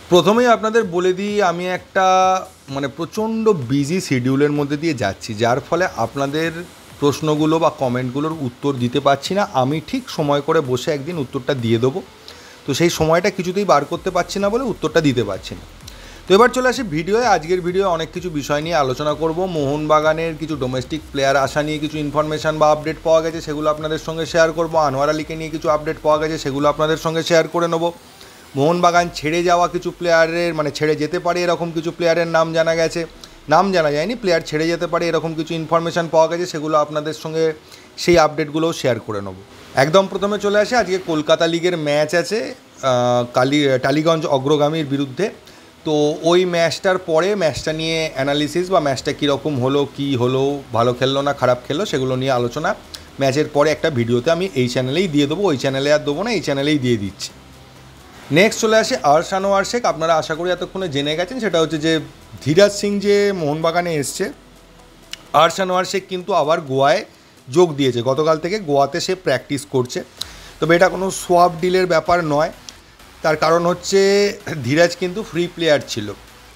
প্রথমেই আপনাদের বলে দিই আমি একটা প্রচণ্ড বিজি শিডিউলের মধ্যে দিয়ে যাচ্ছি, যার ফলে আপনাদের প্রশ্নগুলো বা কমেন্টগুলোর উত্তর দিতে পারছি না। আমি ঠিক সময় করে বসে একদিন উত্তরটা দিয়ে দেবো, তো সেই সময়টা কিছুতেই বার করতে পারছি না বলে উত্তরটা দিতে পারছি না। তো এবার চলে আসি ভিডিওয়ে। আজকের ভিডিওয়ে অনেক কিছু বিষয় নিয়ে আলোচনা করব। মোহনবাগানের কিছু ডোমেস্টিক প্লেয়ার আসা নিয়ে কিছু ইনফরমেশান বা আপডেট পাওয়া গেছে, সেগুলো আপনাদের সঙ্গে শেয়ার করব। আনোয়ার আলীকে নিয়ে কিছু আপডেট পাওয়া গেছে, সেগুলো আপনাদের সঙ্গে শেয়ার করে নেব। মোহনবাগান ছেড়ে যাওয়া কিছু প্লেয়ারের ছেড়ে যেতে পারে এরকম কিছু প্লেয়ারের নাম জানা গেছে, নাম জানা যায়নি, প্লেয়ার ছেড়ে যেতে পারে এরকম কিছু ইনফরমেশান পাওয়া গেছে, সেগুলো আপনাদের সঙ্গে সেই আপডেটগুলোও শেয়ার করে নেব। একদম প্রথমে চলে আসে, আজকে কলকাতা লিগের ম্যাচ আছে টালিগঞ্জ অগ্রগামীর বিরুদ্ধে। তো ওই ম্যাচটার পরে ম্যাচটা নিয়ে অ্যানালিসিস বা ম্যাচটা কীরকম হলো, কী হলো, ভালো খেললো না খারাপ খেললো, সেগুলো নিয়ে আলোচনা ম্যাচের পরে একটা ভিডিওতে আমি এই চ্যানেলেই দিয়ে দেবো। ওই চ্যানেলে আর দেবো না, এই চ্যানেলেই দিয়ে দিচ্ছি। নেক্সট চলে আসে আনোয়ার শেখ। আপনারা আশা করি এতক্ষণে জেনে গেছেন, সেটা হচ্ছে যে ধীরাজ সিং যে মোহনবাগানে এসছে, আনোয়ার শেখ কিন্তু আবার গোয়ায় যোগ দিয়েছে। গতকাল থেকে গোয়াতে সে প্র্যাকটিস করছে। তবে এটা কোনো সোয়াপ ডিলের ব্যাপার নয়, তার কারণ হচ্ছে ধীরাজ কিন্তু ফ্রি প্লেয়ার ছিল,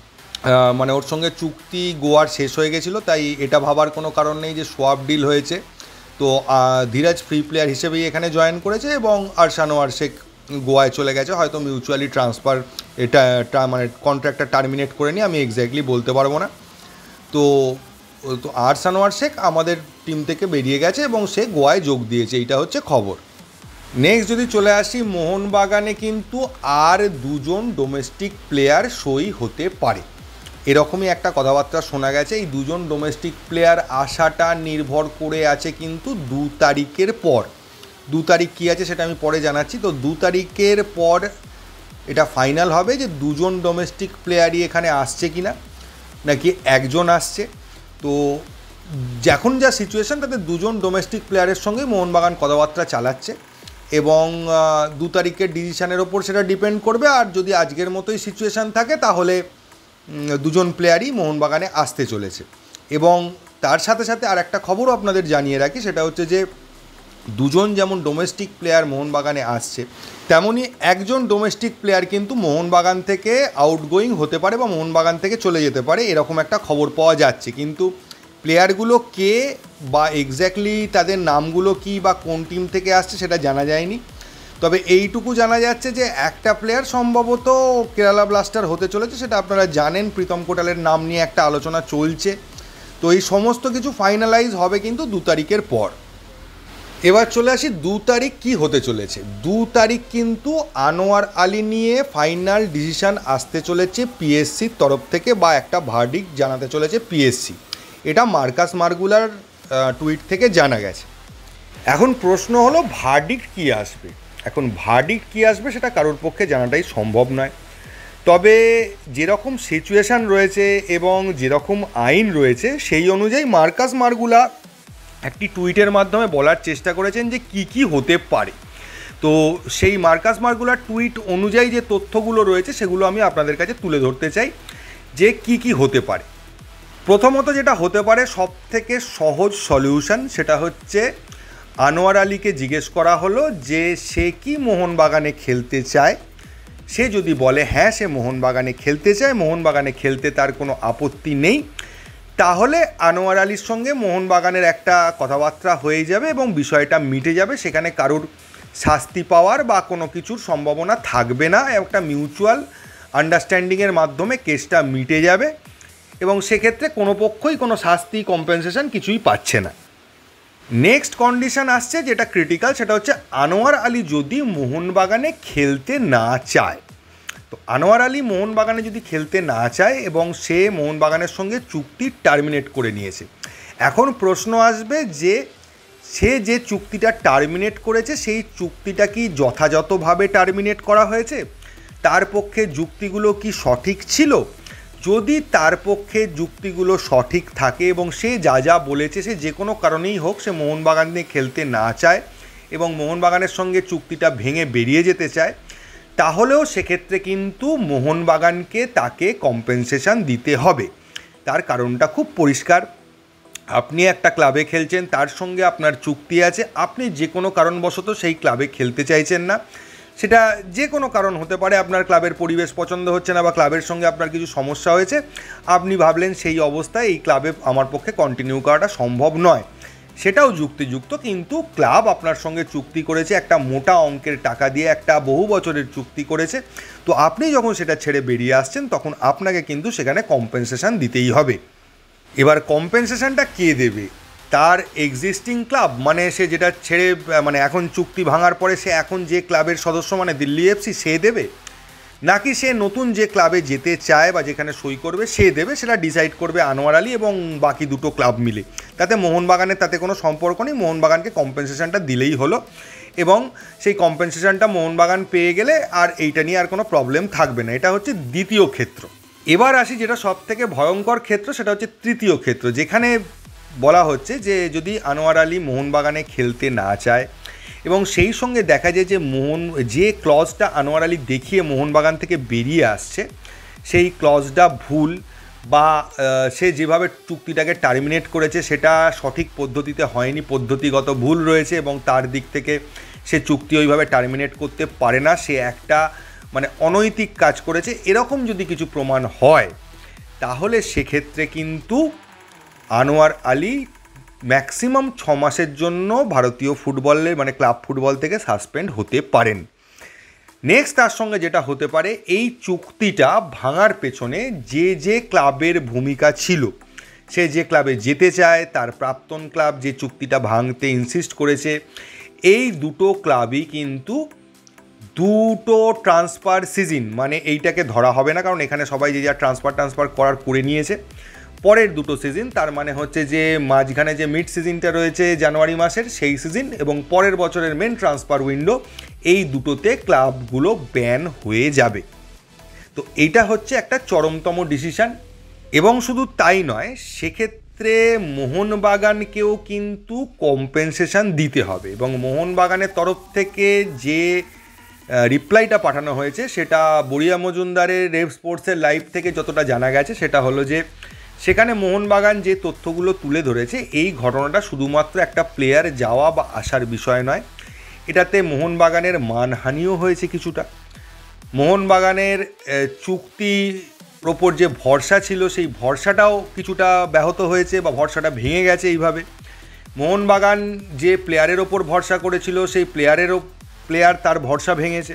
ওর সঙ্গে চুক্তি গোয়ার শেষ হয়ে গেছিলো, তাই এটা ভাবার কোনো কারণ নেই যে সোয়াপ ডিল হয়েছে। তো ধীরাজ ফ্রি প্লেয়ার হিসেবেই এখানে জয়েন করেছে এবং আনোয়ার শেখ গোয়ায় চলে গেছে, হয়তো মিউচুয়ালি ট্রান্সফার এটা কন্ট্রাক্টটা টার্মিনেট করে নিয়ে আমি এক্স্যাক্টলি বলতে পারবো না। তো আনোয়ার শেখ আমাদের টিম থেকে বেরিয়ে গেছে এবং সে গোয়ায় যোগ দিয়েছে, এইটা হচ্ছে খবর। নেক্সট যদি চলে আসি, মোহনবাগানে কিন্তু আর দুজন ডোমেস্টিক প্লেয়ার সই হতে পারে, এরকমই একটা কথাবার্তা শোনা গেছে। এই দুজন ডোমেস্টিক প্লেয়ার আসাটা নির্ভর করে আছে কিন্তু 2 তারিখের পর। 2 তারিখ কী আছে সেটা আমি পরে জানাচ্ছি। তো 2 তারিখের পর এটা ফাইনাল হবে যে দুজন ডোমেস্টিক প্লেয়ারই এখানে আসছে কিনা, নাকি একজন আসছে। তো এখন যা সিচুয়েশান, তাতে দুজন ডোমেস্টিক প্লেয়ারের সঙ্গে মোহনবাগান কথাবার্তা চালাচ্ছে এবং 2 তারিখের ডিসিশানের ওপর সেটা ডিপেন্ড করবে। আর যদি আজকের মতোই সিচুয়েশান থাকে তাহলে দুজন প্লেয়ারই মোহনবাগানে আসতে চলেছে। এবং তার সাথে সাথে আর একটা খবরও আপনাদের জানিয়ে রাখি, সেটা হচ্ছে যে দুজন যেমন ডোমেস্টিক প্লেয়ার মোহনবাগানে আসছে, তেমনই একজন ডোমেস্টিক প্লেয়ার কিন্তু মোহনবাগান থেকে আউটগোয়িং হতে পারে বা মোহনবাগান থেকে চলে যেতে পারে, এরকম একটা খবর পাওয়া যাচ্ছে। কিন্তু প্লেয়ারগুলো কে বা এক্স্যাক্টলি তাদের নামগুলো কী বা কোন টিম থেকে আসছে সেটা জানা যায়নি। তবে এইটুকু জানা যাচ্ছে যে একটা প্লেয়ার সম্ভবত কেরালা ব্লাস্টার হতে চলেছে, সেটা আপনারা জানেন। প্রীতম কোটালের নাম নিয়ে একটা আলোচনা চলছে। তো এই সমস্ত কিছু ফাইনালাইজ হবে কিন্তু 2 তারিখের পর। এবার চলে আসি 2 তারিখ কী হতে চলেছে। 2 তারিখ কিন্তু আনোয়ার আলী নিয়ে ফাইনাল ডিসিশান আসতে চলেছে পিএসসির তরফ থেকে, বা একটা ভার্ডিক্ট জানাতে চলেছে পিএসসি। এটা মার্কাস মার্গুলার টুইট থেকে জানা গেছে। এখন প্রশ্ন হলো ভার্ডিক্ট কী আসবে। এখন ভার্ডিক্ট কী আসবে সেটা কারোর পক্ষে জানাটাই সম্ভব নয়। তবে যেরকম সিচুয়েশান রয়েছে এবং যেরকম আইন রয়েছে সেই অনুযায়ী মার্কাস মার্গুলা একটি টুইটের মাধ্যমে বলার চেষ্টা করেছেন যে কী কী হতে পারে। তো সেই মার্কাস মার্গুলার টুইট অনুযায়ী যে তথ্যগুলো রয়েছে সেগুলো আমি আপনাদের কাছে তুলে ধরতে চাই যে কী কী হতে পারে। প্রথমত যেটা হতে পারে, সব থেকে সহজ সলিউশন, সেটা হচ্ছে আনোয়ার আলীকে জিজ্ঞেস করা হলো যে সে কি মোহনবাগানে খেলতে চায়। সে যদি বলে হ্যাঁ সে মোহনবাগানে খেলতে চায়, মোহনবাগানে খেলতে তার কোনো আপত্তি নেই, তাহলে আনোয়ার আলীর সঙ্গে মোহনবাগানের একটা কথাবার্তা হয়ে যাবে এবং বিষয়টা মিটে যাবে। সেখানে কারুর শাস্তি পাওয়ার বা কোনো কিছুর সম্ভাবনা থাকবে না, একটা মিউচুয়াল আন্ডারস্ট্যান্ডিংয়ের মাধ্যমে কেসটা মিটে যাবে এবং সেক্ষেত্রে কোনো পক্ষই কোনো শাস্তি কম্পেনসেশন কিছুই পাচ্ছে না। নেক্সট কন্ডিশন আসছে যেটা ক্রিটিক্যাল, সেটা হচ্ছে আনোয়ার আলী যদি মোহনবাগানে খেলতে না চায়। তো আনোয়ার আলী মোহনবাগানে যদি খেলতে না চায় এবং সে মোহনবাগানের সঙ্গে চুক্তি টার্মিনেট করে নিয়েছে, এখন প্রশ্ন আসবে যে সে যে চুক্তিটা টার্মিনেট করেছে সেই চুক্তিটা কি যথাযথভাবে টার্মিনেট করা হয়েছে, তার পক্ষে যুক্তিগুলো কি সঠিক ছিল। যদি তার পক্ষে যুক্তিগুলো সঠিক থাকে এবং সে যা যা বলেছে, সে যে কোনো কারণেই হোক সে মোহনবাগান নিয়ে খেলতে না চায় এবং মোহনবাগানের সঙ্গে চুক্তিটা ভেঙে বেরিয়ে যেতে চায়, তাহলেও সেক্ষেত্রে কিন্তু মোহনবাগানকে তাকে কম্পেনসেশন দিতে হবে। তার কারণটা খুব পরিষ্কার। আপনি একটা ক্লাবে খেলছেন, তার সঙ্গে আপনার চুক্তি আছে, আপনি যে কোনো কারণবশত সেই ক্লাবে খেলতে চাইছেন না, সেটা যে কোনো কারণ হতে পারে, আপনার ক্লাবের পরিবেশ পছন্দ হচ্ছে না বা ক্লাবের সঙ্গে আপনার কিছু সমস্যা হয়েছে, আপনি ভাবলেন সেই অবস্থায় এই ক্লাবে আমার পক্ষে কন্টিনিউ করাটা সম্ভব নয়, সেটাও যুক্তিযুক্ত। কিন্তু ক্লাব আপনার সঙ্গে চুক্তি করেছে, একটা মোটা অঙ্কের টাকা দিয়ে একটা বহু বছরের চুক্তি করেছে, তো আপনি যখন সেটা ছেড়ে বেরিয়ে আসছেন তখন আপনাকে কিন্তু সেখানে কম্পেনসেশন দিতেই হবে। এবার কম্পেনসেশনটা কে দেবে? তার এক্সিস্টিং ক্লাব, মানে সে যেটা ছেড়ে, মানে এখন চুক্তি ভাঙার পরে সে এখন যে ক্লাবের সদস্য মানে দিল্লি এফসি, সে দেবে, নাকি সে নতুন যে ক্লাবে যেতে চায় বা যেখানে সই করবে সে দেবে? সেটা ডিসাইড করবে আনোয়ার আলী এবং বাকি দুটো ক্লাব মিলে। তাতে মোহনবাগানের তাতে কোনো সম্পর্ক নেই, মোহনবাগানকে কম্পেনসেশনটা দিলেই হলো এবং সেই কম্পেনসেশনটা মোহনবাগান পেয়ে গেলে আর এইটা নিয়ে আর কোনো প্রবলেম থাকবে না। এটা হচ্ছে দ্বিতীয় ক্ষেত্র। এবার আসি যেটা সব থেকে ভয়ঙ্কর ক্ষেত্র, সেটা হচ্ছে তৃতীয় ক্ষেত্র, যেখানে বলা হচ্ছে যে যদি আনোয়ার আলী মোহনবাগানে খেলতে না চায় এবং সেই সঙ্গে দেখা যায় যে যে ক্লজটা আনোয়ার আলী দেখিয়ে মোহনবাগান থেকে বেরিয়ে আসছে সেই ক্লজটা ভুল, বা সে যেভাবে চুক্তিটাকে টার্মিনেট করেছে সেটা সঠিক পদ্ধতিতে হয়নি, পদ্ধতিগত ভুল রয়েছে এবং তার দিক থেকে সে চুক্তি ওইভাবে টার্মিনেট করতে পারে না, সে একটা মানে অনৈতিক কাজ করেছে, এরকম যদি কিছু প্রমাণ হয় তাহলে সেক্ষেত্রে কিন্তু আনোয়ার আলী ম্যাক্সিমাম 6 মাসের জন্য ভারতীয় ফুটবলের মানে ক্লাব ফুটবল থেকে সাসপেন্ড হতে পারেন। নেক্সট তার সঙ্গে যেটা হতে পারে, এই চুক্তিটা ভাঙার পেছনে যে যে ক্লাবের ভূমিকা ছিল, সে যে ক্লাবে যেতে চায় তার প্রাক্তন ক্লাব যে চুক্তিটা ভাঙতে ইনসিস্ট করেছে, এই দুটো ক্লাবই কিন্তু দুটো ট্রান্সফার সিজন, মানে এইটাকে ধরা হবে না, কারণ এখানে সবাই যে যা ট্রান্সফার করার করে নিয়েছে, পরের দুটো সিজন, তার মানে হচ্ছে যে মাঝখানে যে মিড সিজনটা রয়েছে জানুয়ারি মাসের সেই সিজন এবং পরের বছরের মেন ট্রান্সফার উইন্ডো, এই দুটোতে ক্লাবগুলো ব্যান হয়ে যাবে। তো এইটা হচ্ছে একটা চরমতম ডিসিশান। এবং শুধু তাই নয়, সেক্ষেত্রে মোহনবাগানকেও কিন্তু কম্পেনসেশন দিতে হবে এবং মোহনবাগানের তরফ থেকে যে রিপ্লাইটা পাঠানো হয়েছে সেটা বড়িয়া মজুমদারের রেভ স্পোর্টসের লাইভ থেকে যতটা জানা গেছে সেটা হলো যে সেখানে মোহনবাগান যে তথ্যগুলো তুলে ধরেছে, এই ঘটনাটা শুধুমাত্র একটা প্লেয়ার যাওয়া বা আসার বিষয় নয়, এটাতে মোহনবাগানের মানহানিও হয়েছে কিছুটা, মোহনবাগানের চুক্তির ওপর যে ভরসা ছিল সেই ভরসাটাও কিছুটা ব্যাহত হয়েছে বা ভরসাটা ভেঙে গেছে। এইভাবে মোহনবাগান যে প্লেয়ারের ওপর ভরসা করেছিল সেই প্লেয়ার তার ভরসা ভেঙেছে।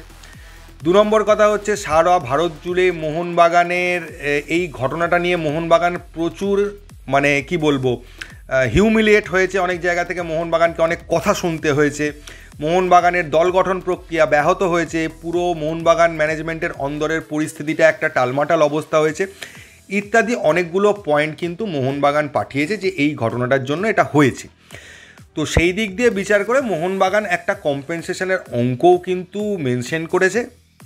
2 নম্বর কথা হচ্ছে সারা ভারত জুড়ে মোহনবাগানের এই ঘটনাটা নিয়ে মোহনবাগান প্রচুর মানে কি বলবো হিউমিলিয়েট হয়েছে, অনেক জায়গা থেকে মোহনবাগানকে অনেক কথা শুনতে হয়েছে, মোহনবাগানের দল গঠন প্রক্রিয়া ব্যাহত হয়েছে, পুরো মোহনবাগান ম্যানেজমেন্টের অন্দরের পরিস্থিতিটা একটা টালমাটাল অবস্থা হয়েছে ইত্যাদি অনেকগুলো পয়েন্ট কিন্তু মোহনবাগান পাঠিয়েছে যে এই ঘটনাটার জন্য এটা হয়েছে। তো সেই দিক দিয়ে বিচার করে মোহনবাগান একটা কম্পেনসেশনের অঙ্কও কিন্তু মেনশন করেছে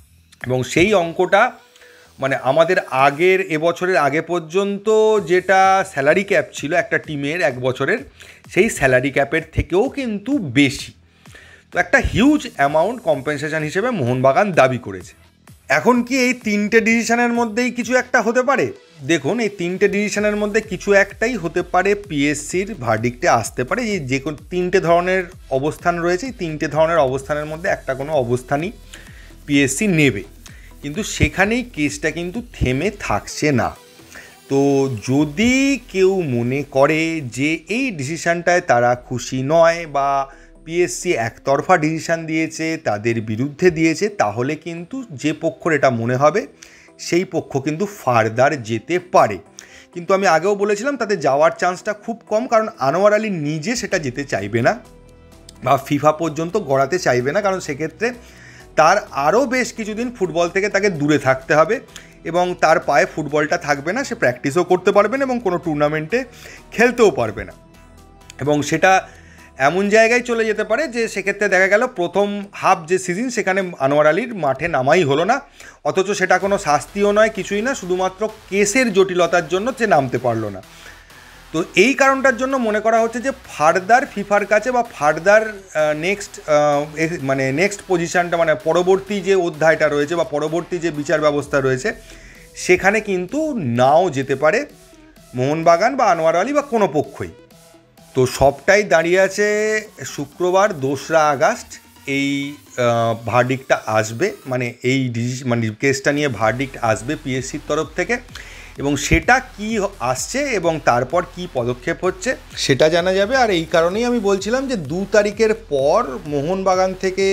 এবং সেই অঙ্কটা মানে আমাদের আগের এবছরের আগে পর্যন্ত যেটা স্যালারি ক্যাপ ছিল একটা টিমের 1 বছরের, সেই স্যালারি ক্যাপের থেকেও কিন্তু বেশি। তো একটা হিউজ অ্যামাউন্ট কম্পেনসেশন হিসেবে মোহনবাগান দাবি করেছে। এখন কি এই 3টে ডিসিশনের মধ্যেই কিছু একটা হতে পারে? দেখুন, এই 3টে ডিসিশনের মধ্যে কিছু একটাই হতে পারে, পিএসসির ভার্ডিক্টে আসতে পারে যে কোনো 3টে ধরনের অবস্থান রয়েছে, এই 3টে ধরনের অবস্থানের মধ্যে একটা কোনো অবস্থানই পিএসসি নেবে, কিন্তু সেখানেই কেসটা কিন্তু থেমে থাকছে না। তো যদি কেউ মনে করে যে এই ডিসিশানটায় তারা খুশি নয় বা পিএসসি একতরফা ডিসিশান দিয়েছে, তাদের বিরুদ্ধে দিয়েছে, তাহলে কিন্তু যে পক্ষর এটা মনে হবে সেই পক্ষ কিন্তু ফার্দার যেতে পারে। কিন্তু আমি আগেও বলেছিলাম তাদের যাওয়ার চান্সটা খুব কম, কারণ আনোয়ার আলী নিজে সেটা যেতে চাইবে না বা ফিফা পর্যন্ত গড়াতে চাইবে না, কারণ সেক্ষেত্রে তার আরও বেশ কিছুদিন ফুটবল থেকে তাকে দূরে থাকতে হবে এবং তার পায়ে ফুটবলটা থাকবে না, সে প্র্যাকটিসও করতে পারবে না এবং কোনো টুর্নামেন্টে খেলতেও পারবে না। এবং সেটা এমন জায়গায় চলে যেতে পারে যে সেক্ষেত্রে দেখা গেল প্রথম হাফ যে সিজন সেখানে আনোয়ার আলীর মাঠে নামাই হলো না, অথচ সেটা কোনো শাস্তিও নয়, কিছুই না, শুধুমাত্র কেসের জটিলতার জন্য সে নামতে পারলো না। তো এই কারণটার জন্য মনে করা হচ্ছে যে ফার্দার ফিফার কাছে বা ফার্দার নেক্সট পজিশানটা মানে পরবর্তী যে অধ্যায়টা রয়েছে বা পরবর্তী যে বিচার ব্যবস্থা রয়েছে সেখানে কিন্তু নাও যেতে পারে মোহনবাগান বা আনোয়ার আলী বা কোনো পক্ষই। তো সবটাই দাঁড়িয়ে আছে শুক্রবার 2রা আগস্ট এই ভার্ডিক্টটা আসবে, মানে এই মানে কেসটা নিয়ে ভার্ডিক্ট আসবে পিএসসির তরফ থেকে, এবং সেটা কি আসছে এবং তারপর কি পদক্ষেপ হচ্ছে সেটা জানা যাবে। আর এই কারণেই আমি বলছিলাম যে 2 তারিখের পর মোহনবাগানে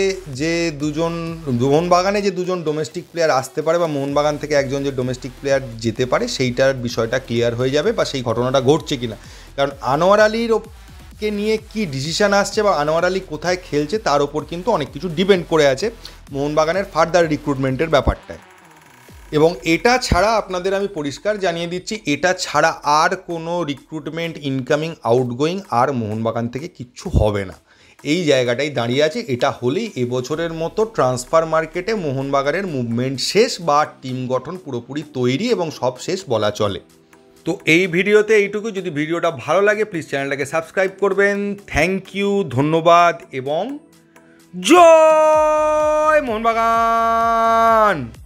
যে দুজন ডোমেস্টিক প্লেয়ার আসতে পারে বা মোহনবাগান থেকে একজন যে ডোমেস্টিক প্লেয়ার যেতে পারে সেইটার বিষয়টা ক্লিয়ার হয়ে যাবে বা সেই ঘটনাটা ঘটছে কিনা। কারণ আনোয়ার আলীর কে নিয়ে কি ডিসিশান আসছে বা আনোয়ার আলী কোথায় খেলছে তার ওপর কিন্তু অনেক কিছু ডিপেন্ড করে আছে মোহনবাগানের ফার্দার রিক্রুটমেন্টের ব্যাপারটায়। এবং এটা ছাড়া আপনাদের আমি পরিষ্কার জানিয়ে দিচ্ছি, এটা ছাড়া আর কোনো রিক্রুটমেন্ট ইনকামিং আউটগোয়িং আর মোহনবাগান থেকে কিচ্ছু হবে না। এই জায়গাটাই দাঁড়িয়ে আছে। এটা হলেই এবছরের মতো ট্রান্সফার মার্কেটে মোহনবাগানের মুভমেন্ট শেষ বা টিম গঠন পুরোপুরি তৈরি এবং সব শেষ বলা চলে। তো এই ভিডিওতে এইটুকু। যদি ভিডিওটা ভালো লাগে প্লিজ চ্যানেলটাকে সাবস্ক্রাইব করবেন। থ্যাংক ইউ, ধন্যবাদ এবং জয় মোহনবাগান।